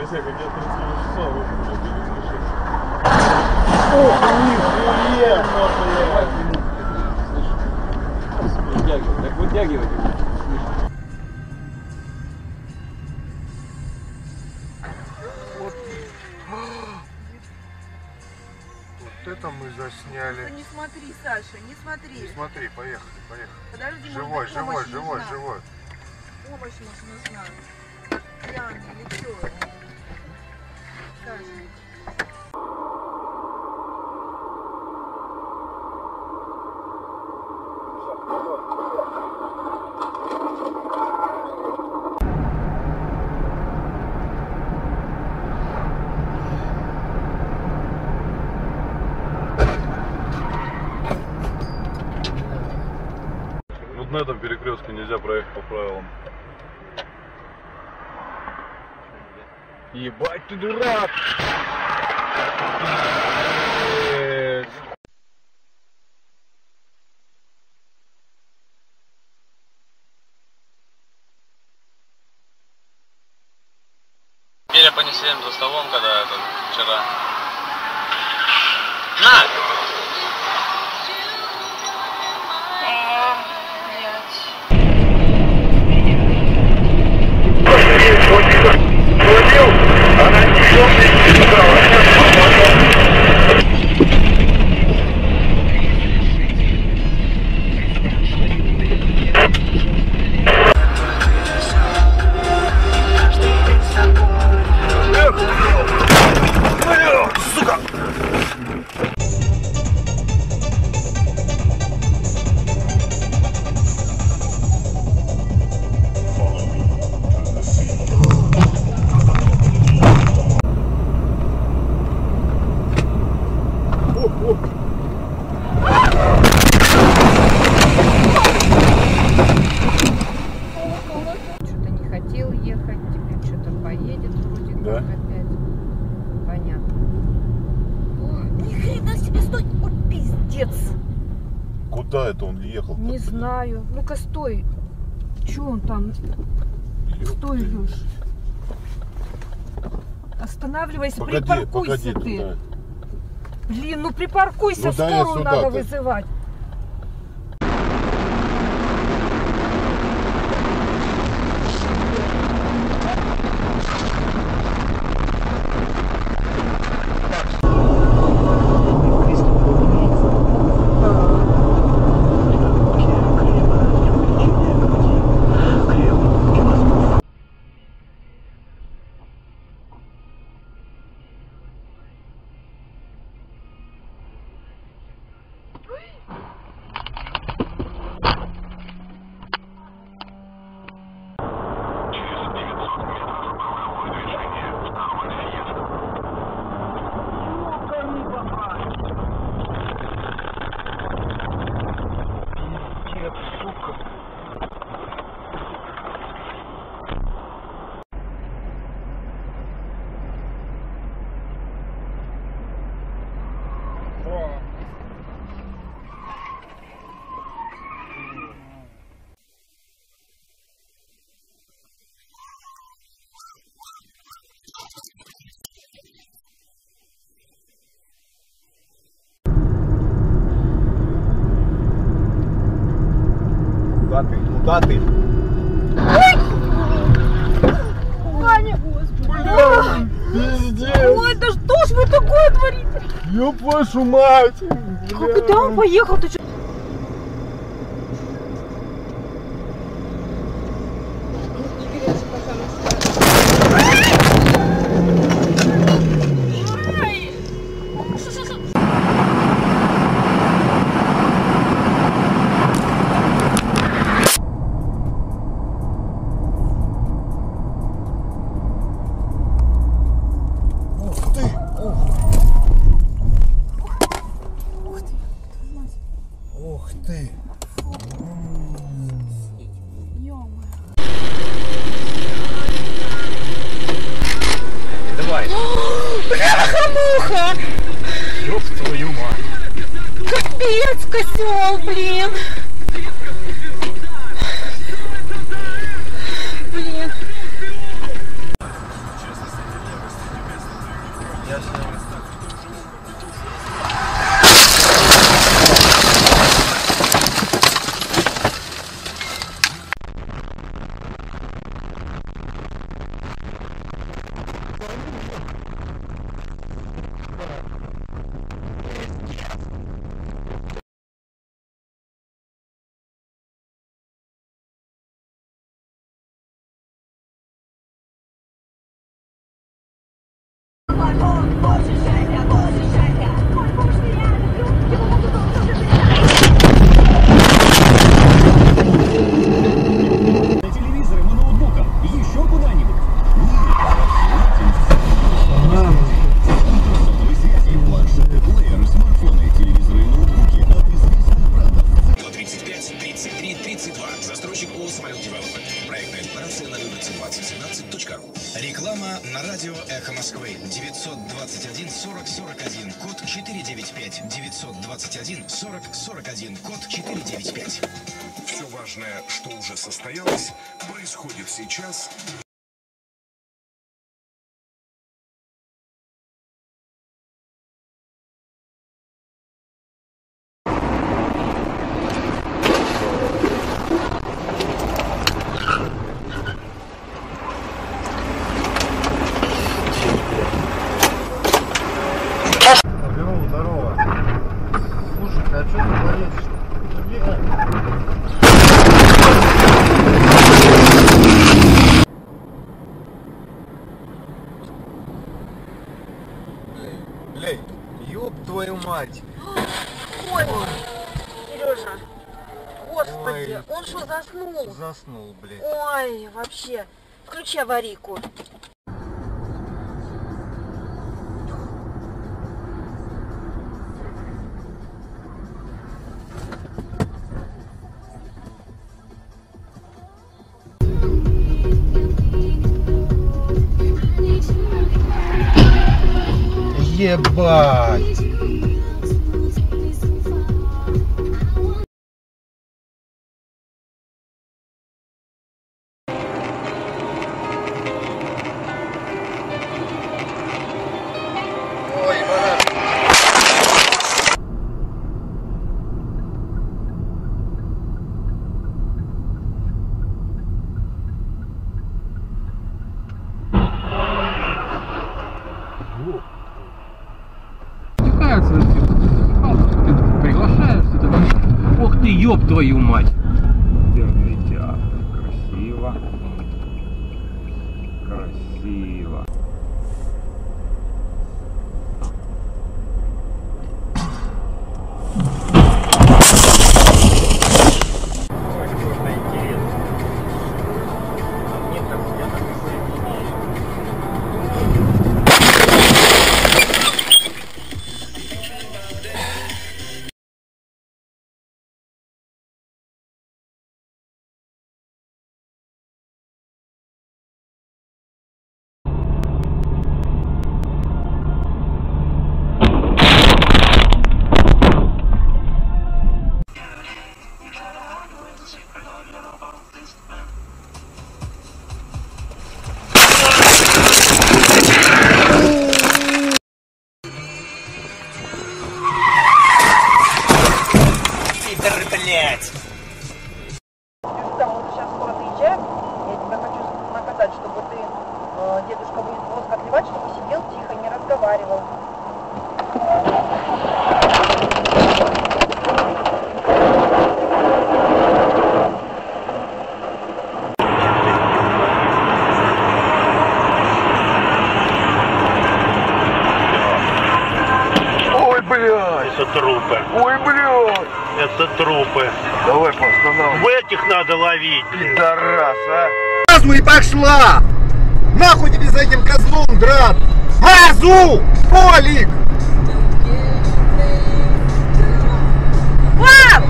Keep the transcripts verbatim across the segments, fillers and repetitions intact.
себе, как я тридцать часа выпустил, тридцать шесть. О, нихуя! Вытягивай, так вытягивай. Вот это мы засняли. Ну, не смотри, Саша, не смотри. Не смотри, поехали, поехали. Подожди, живой, может, живой, живой, нужна. живой. Помощь может нужна. Пьяный или что? Саша. Вот на этом перекрестке нельзя проехать по правилам. Ебать ты дурак! Беря понесли за столом, когда это вчера. На! Она несет Что-то не хотел ехать, теперь что-то поедет вроде Да? как опять. Понятно. О, ни хрена себе, стой! Ой, пиздец! Куда это он ехал? Не знаю. Ну-ка, стой. Че он там? Стой, Леш. Останавливайся, Погоди, припаркуйся погоди ты. туда. Блин, ну припаркуйся, Ну, да, я скорую сюда, надо так. вызывать. Куда ты? Куда ты? Ваня! Бля, пиздец! Ой, да что ж вы такое творите? Ёб вашу мать! А куда он поехал? Ты что? Ух ты! Давай. Бляха-муха! Ёб твою мать. Капец, козел, блин! Блин. Реклама на радио «Эхо Москвы». девятьсот двадцать один сорок сорок один, код четыре девять пять. девятьсот двадцать один сорок сорок один, код четыре девять пять. Все важное, что уже состоялось, происходит сейчас. Здорово, здорово. Слушай, а что ты болеешь? Блядь, ёб твою мать. Ой, Сережа, господи, Ой. он что, заснул? Заснул, блядь. Ой, вообще, включи аварийку. Ебать! Ой, баран! Ты приглашаешься, ты... Ох ты, ёб твою мать! Оперный театр. Красиво. Красиво. Блять! Там вот сейчас скоро приезжаем, я тебя хочу наказать, чтобы ты, э, дедушка будет воск отливать, чтобы сидел тихо, не разговаривал. Ой, блядь! Это трупы. Ой, блядь! Это трупы. Давай по останавливай. В этих надо ловить. Пидорас, а! Газу и пошла! Нахуй тебе за этим козлом драться! Газу! Полик! Пап!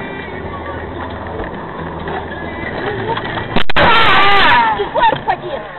Господи!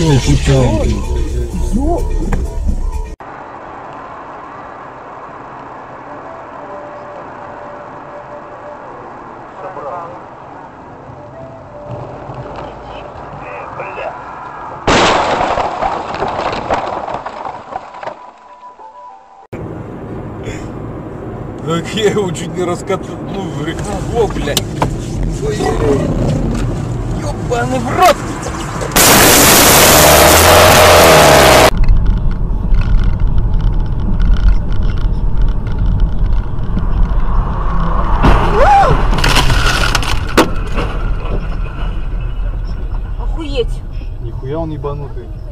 Так я его чуть не раскатал, ну, о, блядь. Ой-ой-ой. Ёбаный в рот! Охуеть! Нихуя он ебанутый.